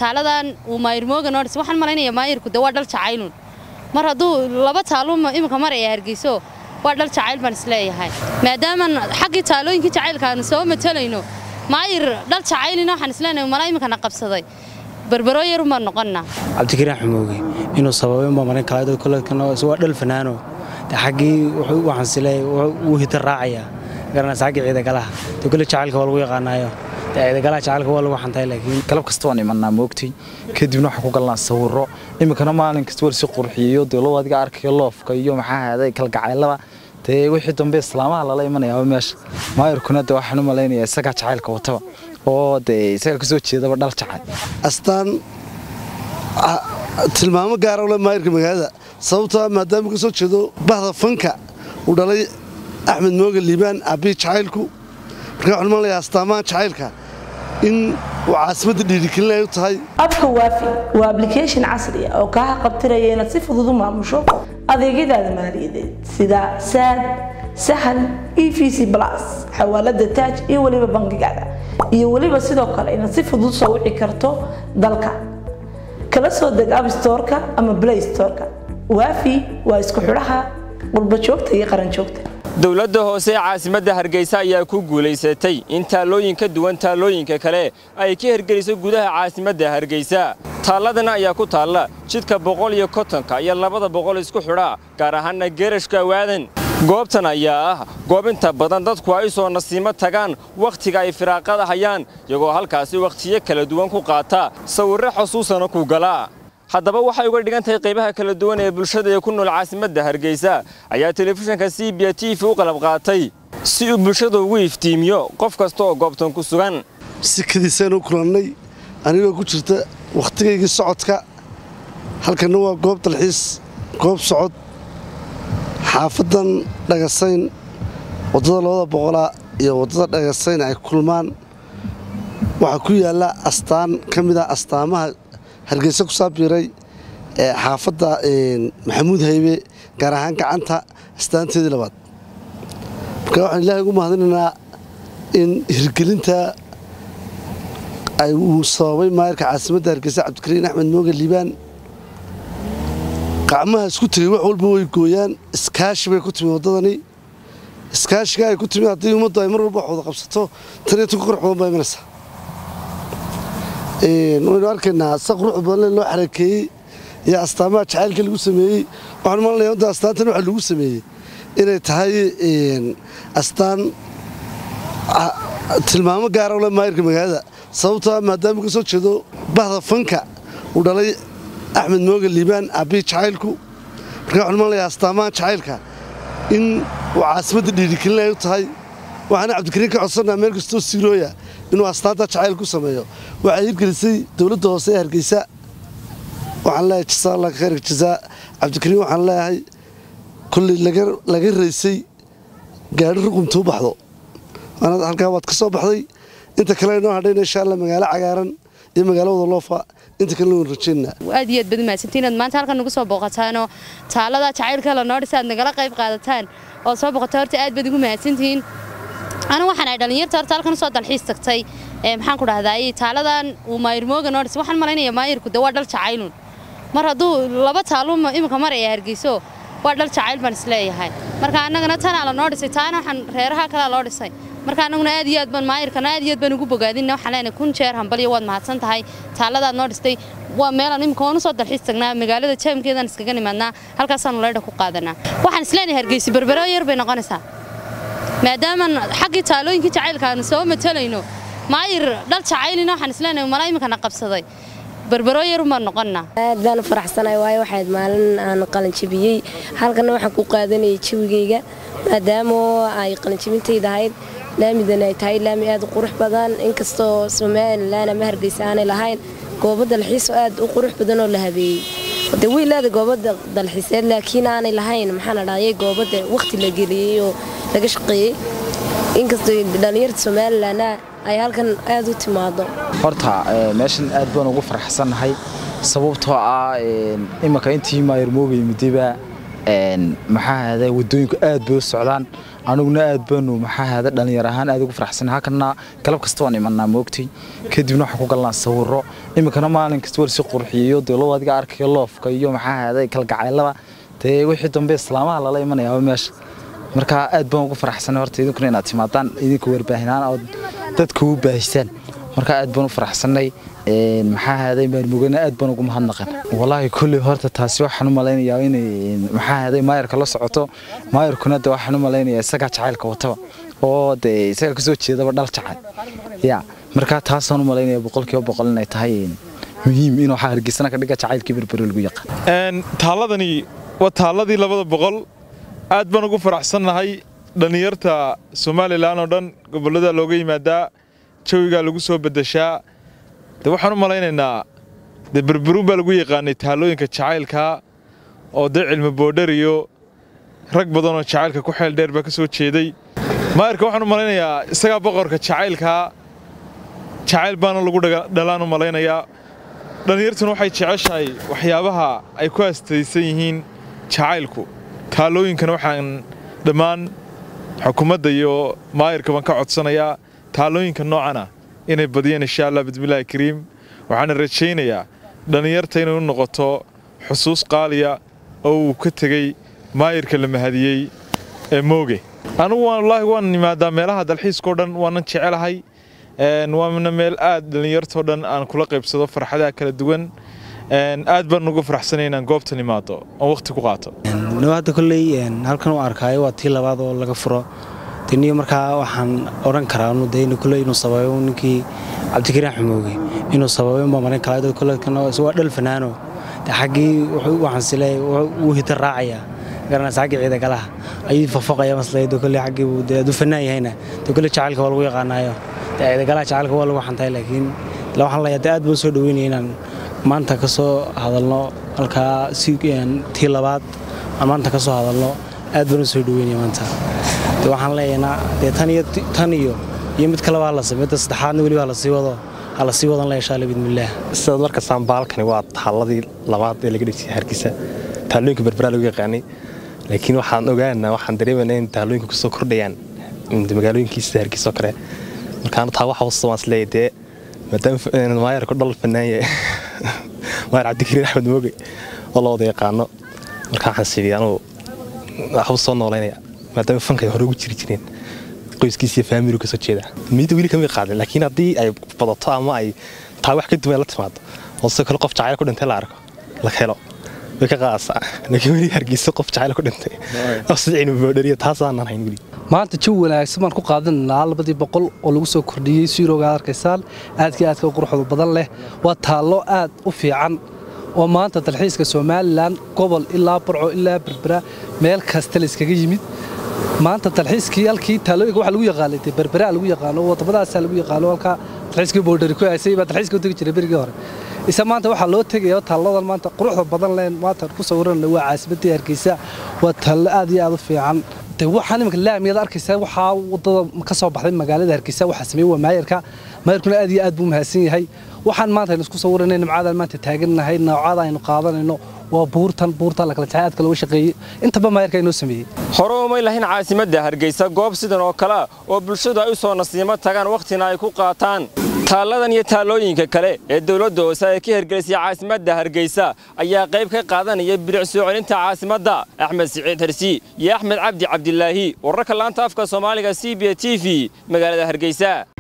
taaladan uu maayir moogan oo waxaan malaynayaa maayirku dawaa dhal jacaylun mar hadduu laba taalo imika mar ay hargeyso waa dhal jacayl baan isleeyahay maadaama xaqii taalooyinkii jacaylkaanu soo matalayno maayir dhal jacaylina waxaan isleenahay malaa imikana qabsaday barbaro yar uma noqonna cabdikariin xumooge inuu sababay ma marin kala dad kulladkana waa dhal fanaano xaqii waxaan sileeyahay uu hita raacaya garana saaqi ciida galaha kullu jacaylka waa lagu yaqaanayo ciida galaha jacaylka waa lagu xantay laakiin qalab kasta waan imanaa moogtay kadibna waxa ku galnaa sawirro imikana maalin kasta war si qurxiyo dawlad adiga arkayo loofka iyo maxaa haday kal gacaylada tee wixii dambe islaamaha la imanaya meesha maayirkuna de waxaan u maleynayaa isaga jacaylka wataba oo de isaga ka soo jeedaba dhal jacayl astaan tilmaamo gaar ah oo maayirka magaalada sababtoo maadaama ka soo jeedo bahda fanka uu dhalay axmed mooge liibaan abi jacaylku marka waxaan maleynayaa astaamaha jacaylka in uu caasimadda dhiirigelinayo tahay abka waafi waa application casri ah oo kaa qabtiraya inaad si fudud u maamusho adeegyadaada maaliyadeed sida saad sahal EVC plus xawaalada taaj iyo waliba bangigaada iyo waliba sidoo kale inaad si fudud soo wici karto dalka kala soo deg App Store-ka ama Play Store-ka waafi waa isku xidhaha qurba joogta iyo qaran joogta dawladda hoose caasimadda Hargeysa ayaa ku guuleysatay in taalooyin ka duwan taalooyinka kale ay ka hirgelisay gudaha caasimadda Hargeysa taaladana ayaa ku taala jidka 150 iyo 200 isku xidha gaar ahaan geerashka waadan goobtan ayaa ah goob inta badan dadku ay soo nasiimo tagaan waqtiga ay firaaqada hayaan iyagoo halkaasi waqtiyo kala duwan ku qaata sawirro xusuusana ku gala haddaba waxay uga dhigan tahay qaybaha kala duwan ee bulshada ee ku nool caasimadda Hargeysa ayaa telefishinka CBA TV u qalab qaatay si uu bulshada ugu iftiimiyo qof kasta oo goobtan ku sugan sikadiisana u kulannay anigoo ku jirta waqtigeygii socodka halkan waa goob dalxiis goob socod xaafadan dhagasayn wadada 200 iyo wadada dhagasayn ay kulmaan waxa ku yaala astaan kamid ah astaamaha Hargeysa ku saabiray xaafada Maxamuud Haybe gaar ahaan gacanta astaanteedii labaad marka waxaan Ilaahay ugu mahadinaynaa in hirgelinta ay uu sababay maayirka caasimadda Hargeysa Cabdikariin Axmed Mooge Liibaan gacmaha isku tagay wax walba way gooyaan iskaashi bay ku timi wadadani iskaashiga ay ku timi haddii ummaddu ay mar walba wax wada qabsato tan iyo tan ku qurux badan bay imanaysaa waynu arkaynaa si qurux badan loo xarakeeyey iyo astaamaha jacaylka lagu sameeyey waxaan maleynayaa inta astaantan waxa lagu sameeyey inay tahay astaan tilmaamo gaar ah oo maayirka magaalada sababtoo maadaama ka soo jeedo bahda fanka uu dhalay axmed mooge liibaan abi jacaylku marka waxaan maleynayaa astaamaha jacaylka in uu caasimadda dhiirigelinayo tahay waxaana cabdikariin ka codsanaa meel kastoo siirooya inuu astaanta jacayl ku sameeyo waxay hirgelisay dawladda hoose ee Hargeysa waxaan leeyahay jazaa Allah khayr jazaa cabdikariin waxaan leeyahay kulli laga reysay gaari ruqumtu baxdo ana halka waad ka soo baxday inta kale inoo hadhayna insha Allah magaalo cagaaran iyo magaalada loofa inta kale loo rajeynaa aad iyo aad badan maasantiin maanta halkan nagu soo booqataano taalada jacaylka la noorisaad nagala qayb qaadataan oo soo booqata horta aad baad ugu maasantiin أنا واحد عيد النيرت أرتال كانوا صاد الحيس تكتي محن كده هذا تعالى uu maayir moogan oo waxaan malaynayaa maayirku dawaa dhal jacaylun mar hadduu laba taalo imika mar ay hargeyso waa dhal jacayl baan isleeyahay marka annagana tan ala noo dhisay taana waxaan reeraha kala loo dhisay marka annaguna aad iyo aad baan maayirkana aad iyo aad baan ugu bogaadinaa waxaan leenahay kun jeer hambaliyo waad mahadsan tahay taaladaad noo dhistay waa meel aan imika soo dalxiis tagnaa magaalada jaamkeedan iskaga nimaadnaa halkaasaan leedha ku qaadanaa waxaan isleenahay Hargeysa barbaro yar bay noqonaysaa maadaama xaqii taalooyinkii jacaylkaanu soo matalayno maayir dhal jacaylina waxaan isleenahay malaa imikana qabsaday barbaro yar uma noqonna aad baan faraxsanahay waayo waxaad maalin aan qalin jabiyay halkan waxaan ku qaadanay jawigeyga maadaama ay qalin jabintayda ahayd laamidan ay tahay laami aad u qurux badan inkastoo Soomaaliland ama Hargeysa aanay lahayn goobo dalxiis aad u qurux badan oo la habeeyay wiilada goobada dalxiiseed laakiin aanay lahayn maxaan dhahayay goobada waqti la geliyay oo laga shaqeeyay inkastoo dhalinyarada Soomaaliland ay halkan aad u timaado horta meeshan aad baan ugu faraxsanahay sababtoo ah imaka intii maayir mooge midiba maxaa hada wadooyinku aad bay u socdaan anuguna aad baanu maxaa hada dhalinyar ahaan aad ugu faraxsanahay halkana qalab kasta waan imanaa moogtay kadibna waxa ku galnaa sawirro iminkana maalin kasta war si qurxiyo dawlad adiga arkayo loofka iyo maxaa ahaaday kalgacaylada tee wixii dambe islaamaha lala imanayaa meesha marka aad baan ugu faraxsanahay horta idinkuna inaad timaadaan idinku warbaahinaan oo dadka u baahisaan marka aad baan u faraxsanahay maxaa ahaaday maarmugana aad baan ugu mahadnaqan wallahi kulli horta taasi waxaan u maleynayaa in maxaa ahaaday maayarka la socoto maayarkuna waxaan u maleynayaa isaga jacaylka wataba oo isaga kasoo jeedaba dhal jacayl ya marka taasaan u maleynayaa 100% inay tahay muhiim in waxa Hargeysana ka dhiga jacaylkii berbero lagu yaqaan taaladani waa taaladii 200 aad baan ugu faraxsanahay dhalinyarta Soomaaliland oo dhan gobolada looga yimaadaa jawiga lagu soo bedeshaa waxaan u maleynaynaa berbero baa lagu yaqaanay taalooyinka jacaylka oo cilmi boodhar iyo rag badan oo jacaylka ku xeel dheer ba ka soo jeeday maarka waxaan u maleynayaa isaga boqorka jacaylka jacayl baan lagu dhalaan u maleynayaa dhalinyartuna waxay jeceshahay waxyaabaha ay ku aastaysan yihiin jacaylku taalooyinkana waxaan dhammaan xukuumadda iyo maayarka baan ka codsanayaa taalooyinka noocana inay badiyaan insha Allah bismillaahi kariim waxaan rajaynayaa dhalinyarta inay u noqoto xusuus qaaliya oo uu ka tagay maayarka la mahadiyay ee mooge anigu wallahi waan nimaadaa meelaha dalxiiska oo dhan waan jecelahay waana meel aad dhalinyarta oo dhan aan kula qaybsado farxadaha kala duwan aad baan ugu faraxsanahay inaan goobta nimaado oo waqti ku qaato hadda kulley halkan u arkaayo waa tii labaad oo laga furo taniyo markaa waxaan oran karaa inuu kulley inuu sabayo ninkii Cabdikariin Xumooge inuu sabayo ma maran kala dad kulleedkana waa dhal fanaano xaqii waxaan silay uu hita raacaya garana saaqi ciida galaha ay fafaqaya masleydo kulley xaqii uu dad fanaan yahayna kulley jacaylka waa lagu yaqaanayo ciida galaha jacaylka waa lagu xantay laakiin la waxaan la aad buu soo dhaweynayaan maanta ka soo hadalno halka tii labaad maanta ka soo hadalno aad buu soo dhaweynayaan maanta waxaan leeyahay tan iyo mid kale waa la sameeyay saddexaadna wali waa la sii wado hala sii wadan la insha Allah bismillaah sidoo marka saambaalkani waa taaladii labaad ee laga dhigay Hargeysa taalooyinka berbera lagu yaqaanay laakiin waxaan ogaanaa waxaan dareemanaa in taalooyinka ku soo kordhayaan magaalooyinkiisa Hargeysa kale markaan taa waxa uu soo asleeyay maadaama maayarku dhal fanaanaya maayar Cabdikariin Axmed Mooge oo la wada yaqaano markaan xasiibiyaan oo waxa soo nooleynaya maadaama fanka hore ugu jireen qoyskiisa iyo family ka soo jeeda mid wili kama qaadin laakiin hadii ay badato ama ay taa wax ka duwan la timaado oo si kale qof jacayl ku dhintay la arko la helo way ka qaasa laakiin wili Hargeysa qof jacayl ku dhintay oo sidii boodhariyo taas aan ahayn wili maanta jawi wanaagsan baan ku qaadanaa 200 oo lagu soo kordhiyay siirooga arkaysaan aadka quruxda badan leh waa taalo aad u fiican oo maanta dalxiiska Soomaaliland gobol ilaa Burco ilaa Berbera meel kasta la iskaga yimid maanta dalxiiskii halkii taalooyinka waxa lagu yaqaanay Berbera lagu yaqaano wadamadaas lagu yaqaano halka dalxiiska boodhari ku aasay ba dalxiiska u tagi jiray berigii hore isa maanta waxa loo tagay taaladan maanta quruxda badan leh maanta ku sawiran waa caasimadda Hargeysa waa taalo aad iyo aad u fiican waxaan iminka laamiyada arkaysaa waxa wadada ka soo baxday magaalada Hargeysa waxa sameeyay waa maayarkuna aad iyo aad buu mahadsan yahay waxaan maanta isku sawiranay nimcada maanta taaganahay noocada aynu qaadanayno waa buurtan la kala jacaad kala shaqeeyay intaba maayarka inoo sameeyay hore uma ilahin caasimadda Hargeysa goob sidan oo kala oo bulshadu ay u soo nasiimo tagaan waqtina ay ku qaataan taaladan iyo taalooyinka kale ee dawladda hoose ay ka hirgelisay caasimadda Hargeysa ayaa qayb ka qaadanaya bilic soo celinta caasimadda Axmed Saciid Harsi iyo Axmed Cabdi Cabdilaahi wararka laanta afka Soomaaliga CBA TV magaalada Hargeysa